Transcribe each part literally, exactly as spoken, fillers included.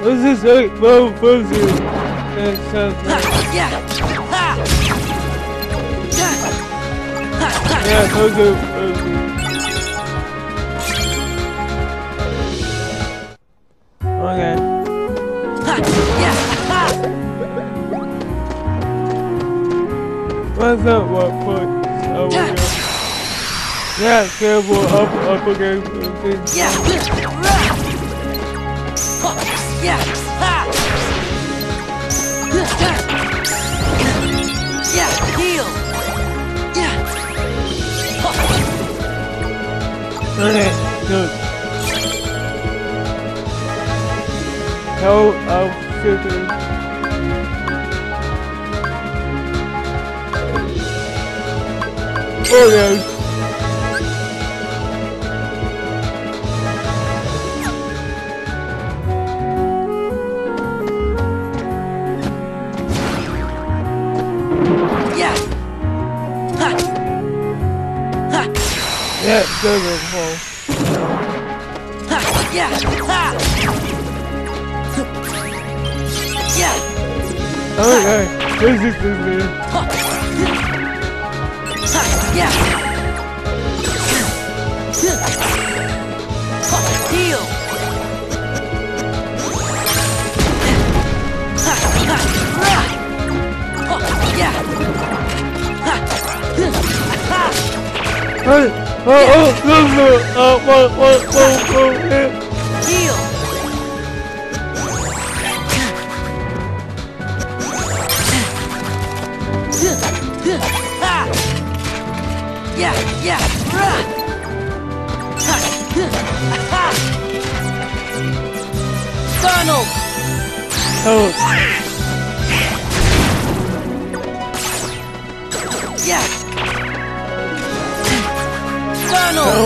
This is like low fuzzy. That sounds nice. Yeah. Yeah, fuzzy, fuzzy. Okay. What's up, what foot? Oh, we go. Yeah, careful, up, up again. Okay. Yeah. Yeah. Yeah, heal. Yeah. Okay, good. No, I'll sit in. Oh, yes. Yeah, it doesn't fall. Yeah. Yeah. Okay, this is this man. Yeah. Heal. Yeah. Hey, oh, oh, no, no, oh, whoa, whoa, whoa, whoa, yeah. Heal. Yeah, yeah. Donald. Oh, Yeah. Donald. oh.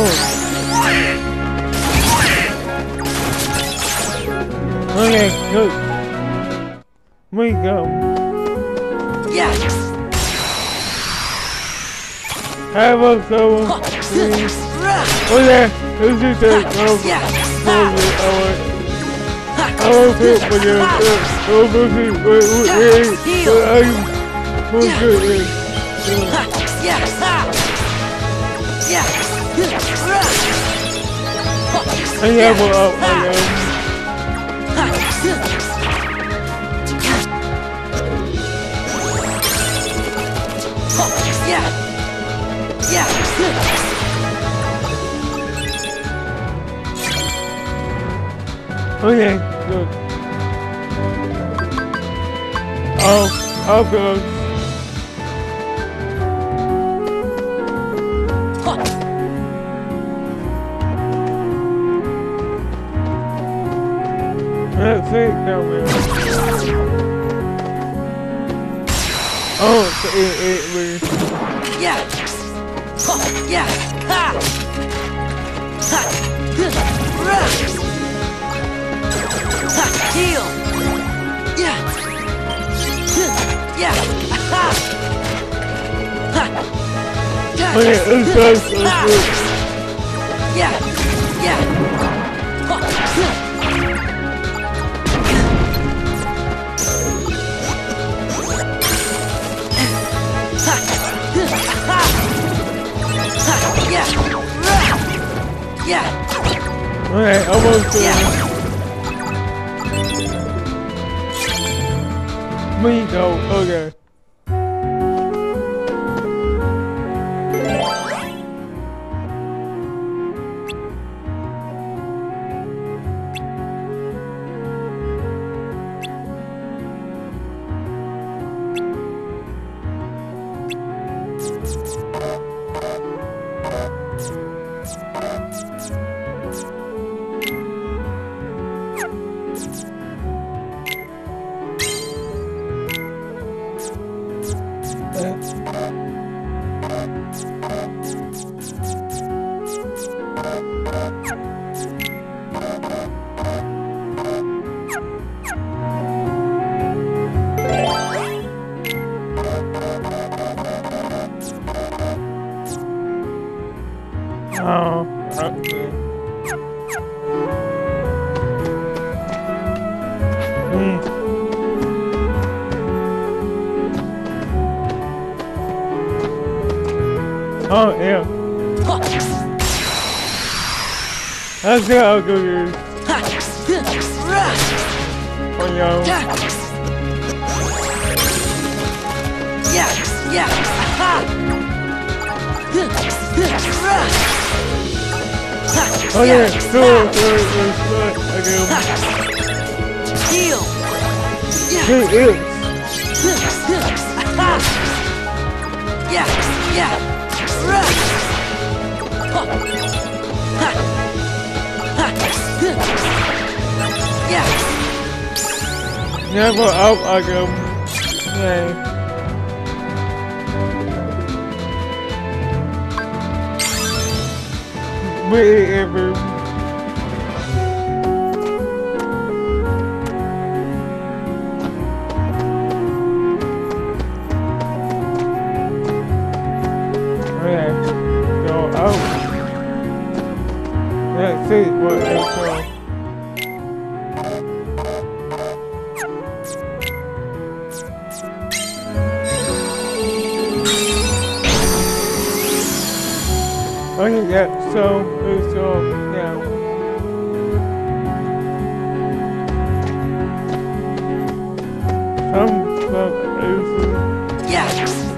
Okay, good. We go. Yeah. Have a go. Please. Oh, yeah, this is the oh, Yeah. oh, I want to put your oh, wait, wait, wait, but I'm okay. Yeah. Yeah. I have a oh, I am. Yeah. Yeah. Okay, good. Oh, I'll go. That's it, now man. Oh, it, it, it, Yeah. Yeah. Ha. Ha. Ha. Heal. Yeah. Yeah. Ha. Ha. okay, it's just, it's Ha. good. Yeah. Yeah. Ha. Yeah. Yeah. Okay, almost there. Yeah. Me go, okay. Oh, okay. Mm. Oh, yeah. That's it, I'll go use. Oh, yo. Yeah, yeah. Ha! Oh, yeah. Cool, cool, cool, cool. Okay. Heal. Hey, ew. Yeah, yeah. Yeah. Never up again. Yeah. Me ever. Okay. Go out. Let's see what it's for. Okay, yeah, so, so, yeah. Some, some, is, Yeah.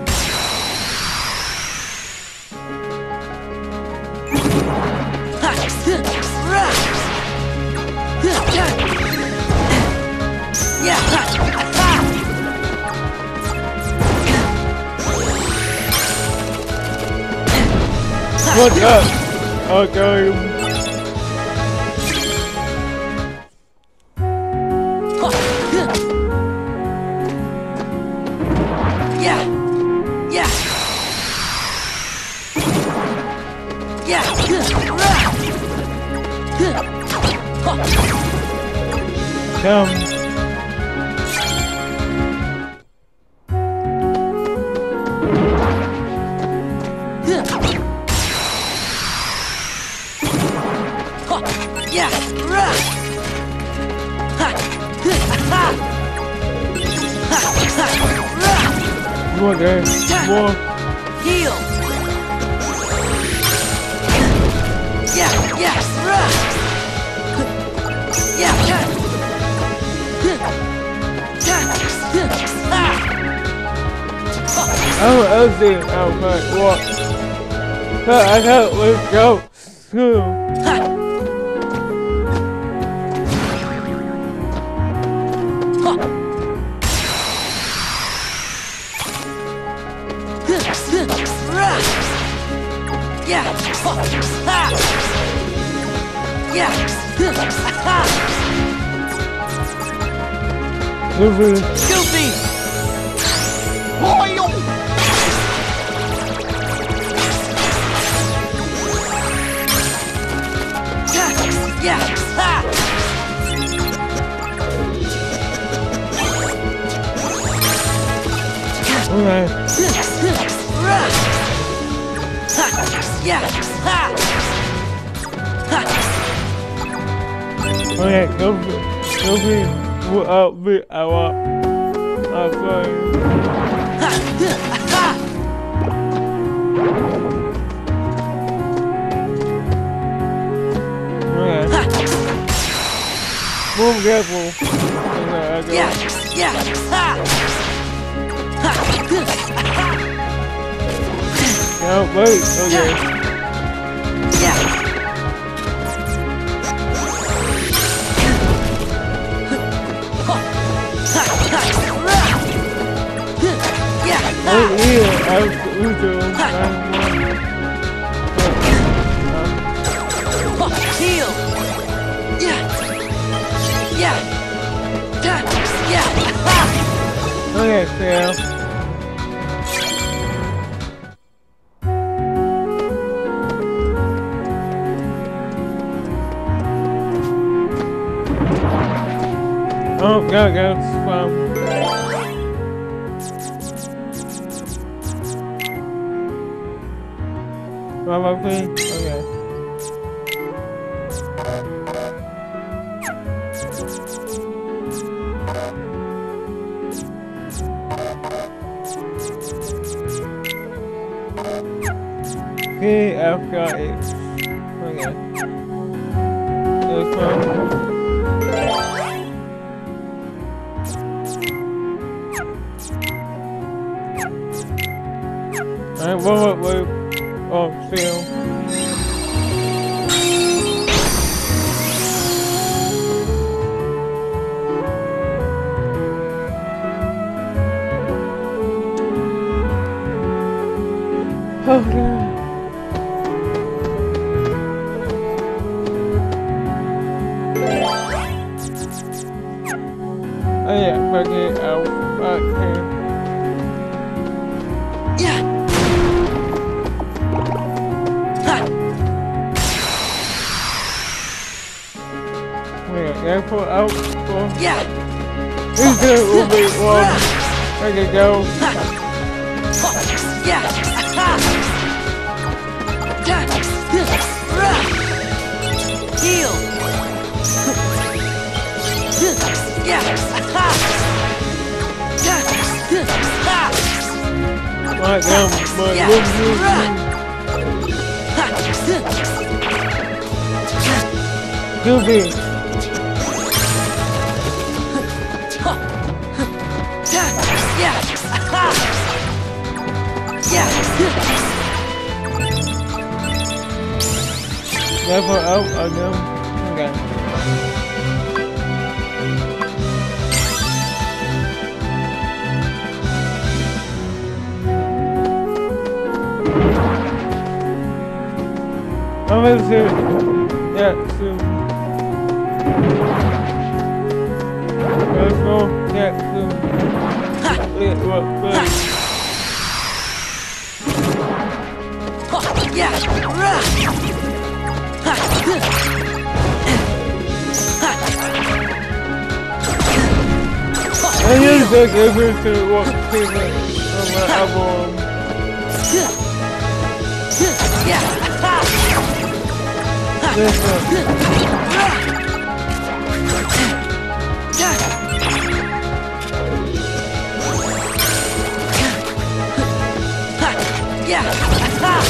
what up? Okay. Yeah. Yeah. Yeah. Come. Yeah. Come on, guys. Come on. Heal. Yeah, yeah. Yeah. Oh, I'll see how much what. I can't let's go. Soon. Yeah. Yeah. Goofy. Goofy. Yeah. Okay. Yeah. Okay, Goofy. Goofy. What up, me? I want. I'm sorry. Okay. Move careful. Okay, I go. Yeah. Yeah. No, wait. Okay. Yeah. Oh, yeah. I was Uzo. Heal. Yeah. Yeah. Yeah. Okay, Sam. Oh, go, go, spam. Probably, okay. Okay, I've got it. Okay. This one. Alright, one more loop. Oh, seal. Oh, no. Oh yeah, fuck it, I'll fuck him. Yeah. Ha. Wait, can I pull out for? Yeah. He's gonna move me one. I can go. Ha. Yeah. Ha. Ja. Ra. Heal. Yeah. Ha. Ja. Ha. Right now, my Yeah. room Ra. is Ha. too big. Ja. Yeah. Ha. Yeah. Never out of them. Okay. I'm gonna zoom. Yeah, zoom. Let's go. Yeah, zoom. Yeah, what, what? Yeah. Ra. Ha. I use like everything what people on my album. Yeah. Ha. This one. Ja. Ha. Yeah. Ha.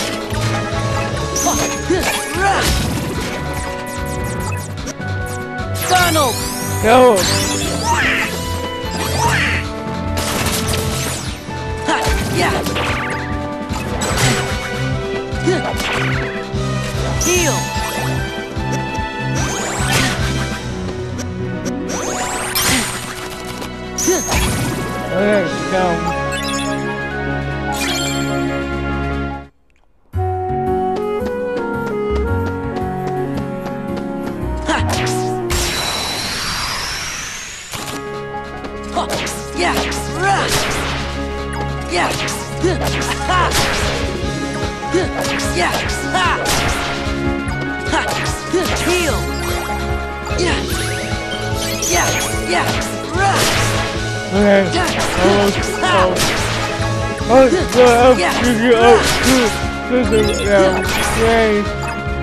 Ra. Donald. Go. Ha. Yeah. Heal. Okay, go. Yeah. Ra. Yeah. Ha. Yeah. Ha. Ha. Heal. Yeah. Yeah. Yeah. Ra. Okay. Almost. Oh. Oh, go up. You go up. Two. This is down. Yay.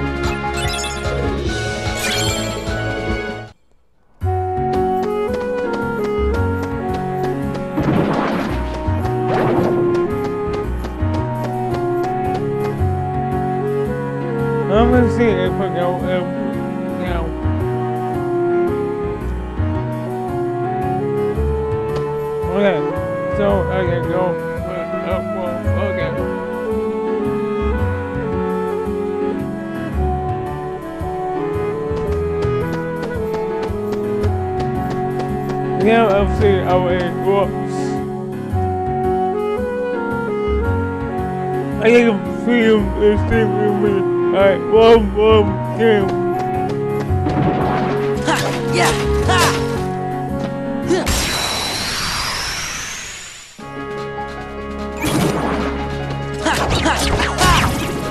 I'm gonna see if I go up now. Okay, so I can go up, well, okay. Now I'll see how it works. I can feel the thing with me. Alright, one, one, two. Ha. Yeah. Ha. Ha. Ha. Ha.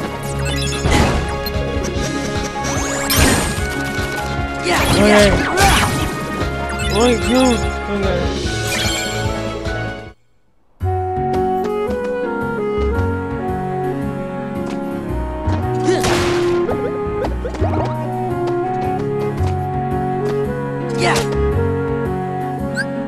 Yeah. Okay. Yeah. One, two, okay. Yeah.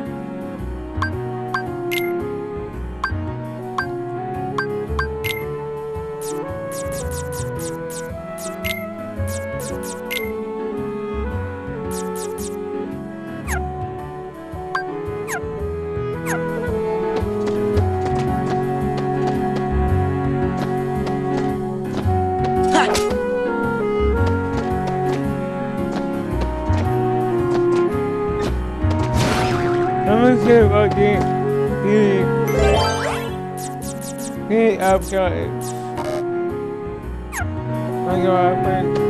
I'm gonna see if I can get any upgrades. I go out friend.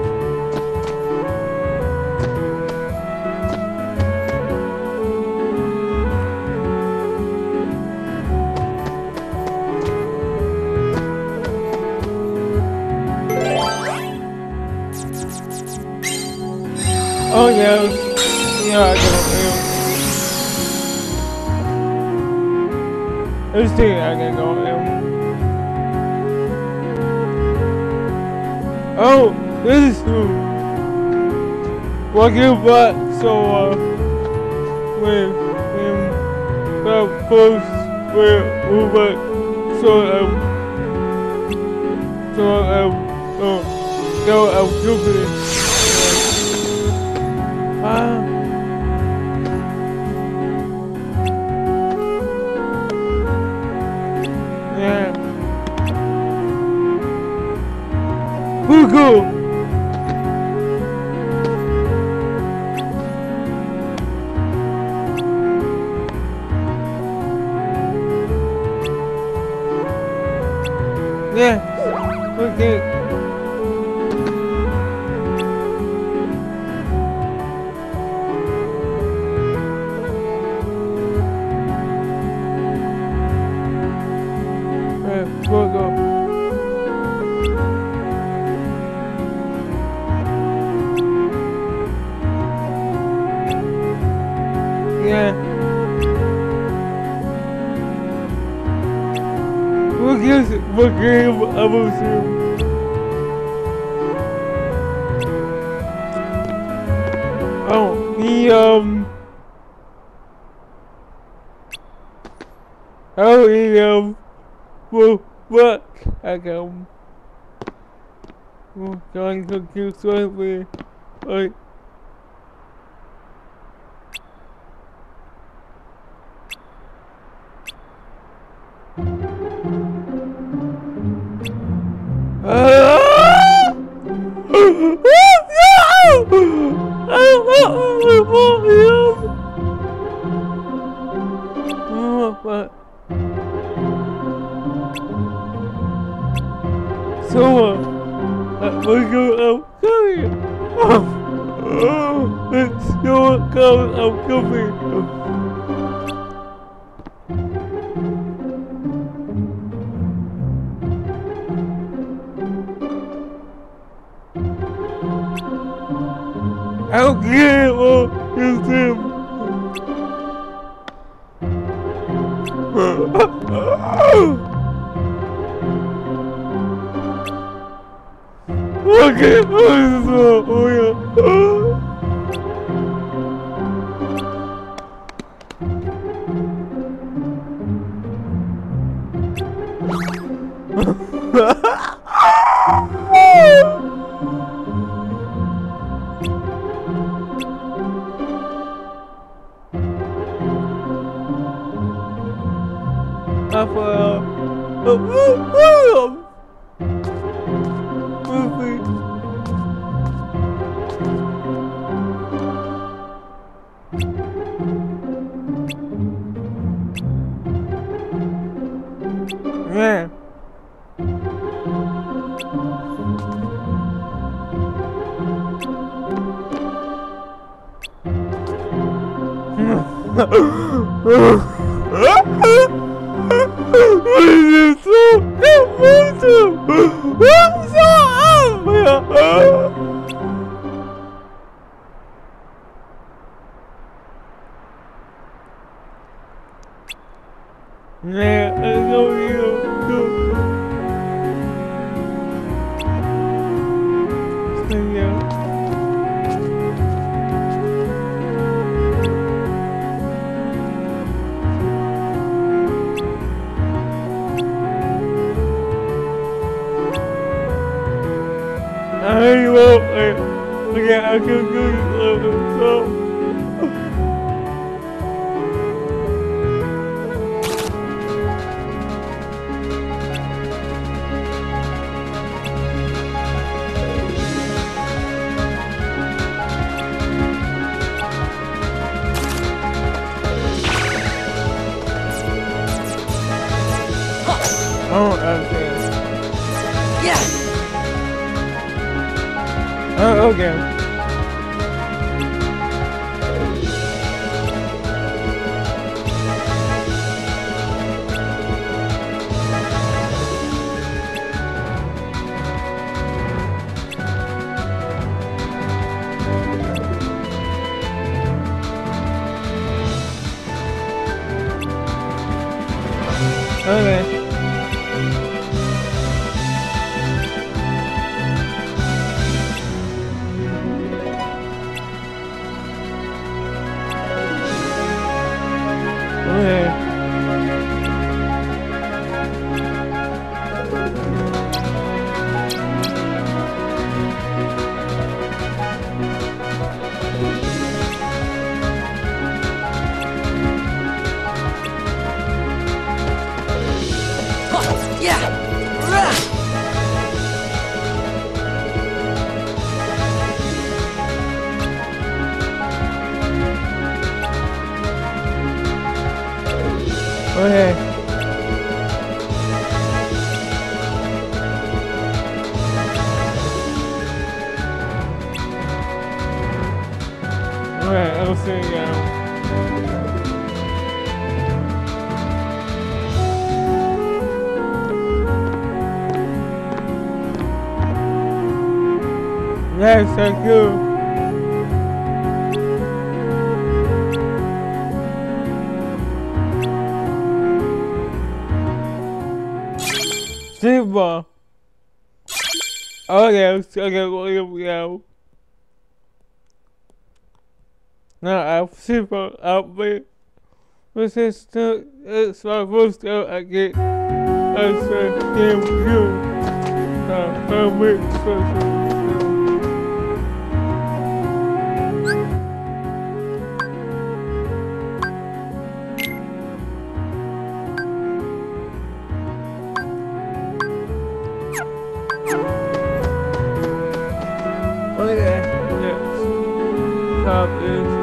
Oh yeah, yeah, I don't know. Let's see, I can go in. Oh, this is true. Walking back, so uh, with him, the post where we were, so um, so um, oh, so I'm stupid. Ah. Yeah. Who go? Yeah. Okay. Go, go. Yeah. What gives what game I will see? Oh, the um Oh the um well what I go oh going to kill slightly like ah! Oh no! What? So, uh, we go out coming. Oh, it's so cold out coming. I'll get all his him. Okay, oh, oh yeah. Rafael. Yeah. This is so emotional. I'm so happy. Yeah, I know you. Thank you. I will. Okay, I can do it. So. Okay. Okay. Okay. Huh, yeah. Rah. Okay. Alright, I'll see you now. Yes, thank you. Super. Okay, okay, okay, okay. Now I'm super outfit. This is still, it's my first time I get a second view. Uh, permit special. Okay, yes. Top is